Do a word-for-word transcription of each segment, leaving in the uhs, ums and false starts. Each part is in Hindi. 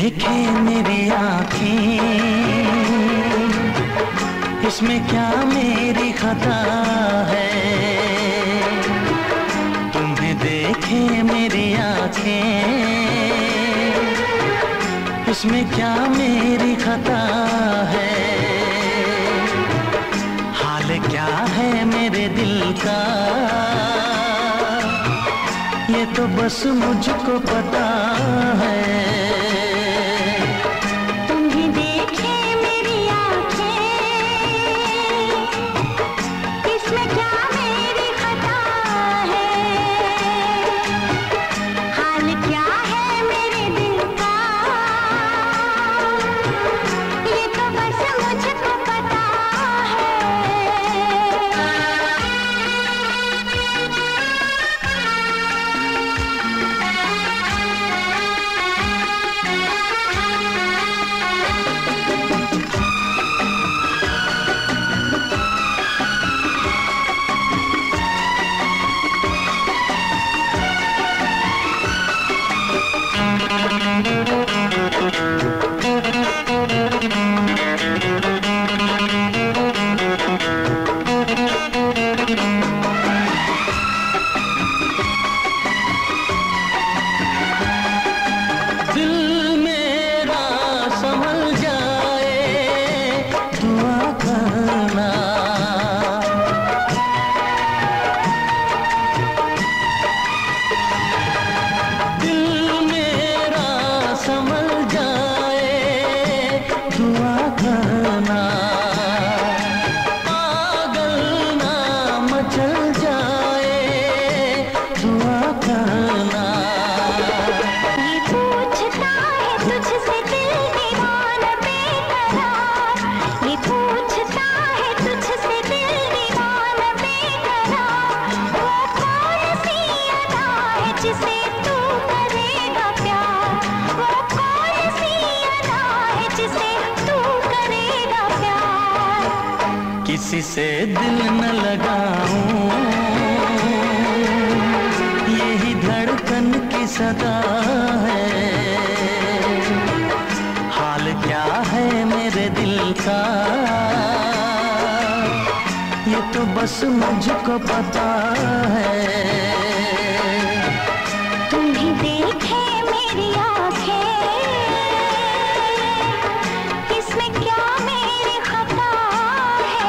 देखे मेरी आँखें, इसमें क्या मेरी खता है। तुम्हें देखे मेरी आँखें, इसमें क्या मेरी खता है। हाल क्या है मेरे दिल का, ये तो बस मुझको पता है। तुम्हें देखे मेरी आँखें, इसमें क्या मेरी खता है। हाल क्या है मेरे दिल का, ये तो बस मुझको पता है। किसी से दिल न लगाऊं, यही धड़कन की सदा है। हाल क्या है मेरे दिल का, ये तो बस मुझको पता है। तुम्हें देखे मेरी आँखें, इसमें क्या मेरी खता है।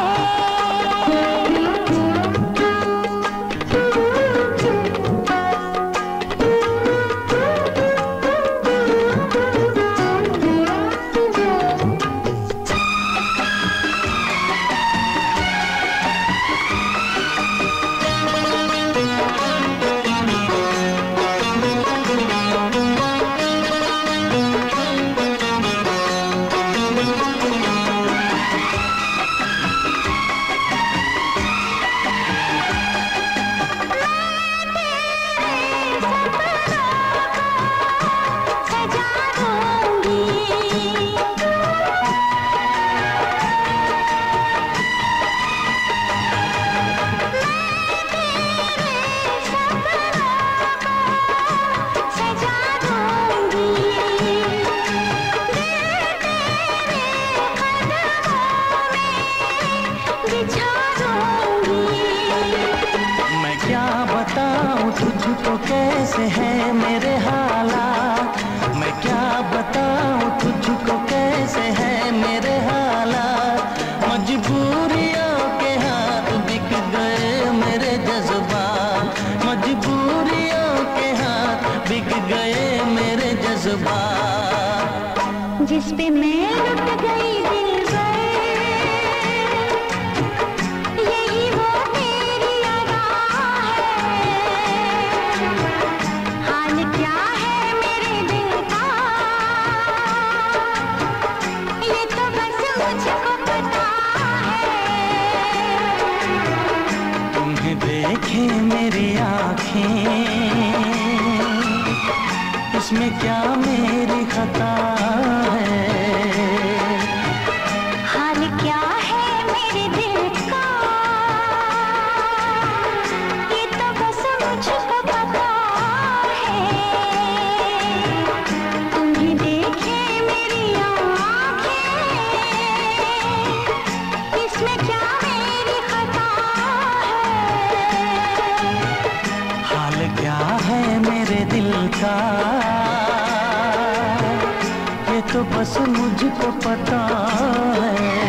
तुझको कैसे है मेरे हालात, मैं क्या बताऊं तुझको कैसे है मेरे हालात। मजबूरियों के हाथ बिक गए मेरे जज्बात, मजबूरियों के हाथ बिक गए मेरे जज्बात। जिस पे मैं लुट गई दिल भर, यही वो तेरी अदा है। हाल क्या है मेरे दिल का, ये तो बस मुझको पता है। तुम्हें देखे मेरी आँखें, इसमें क्या मेरी खता है। हाल क्या है मेरे दिल का, ये तो बस मुझको पता है। तुम्हें देखे हाल क्या है मेरे दिल का, ये तो बस मुझको पता है।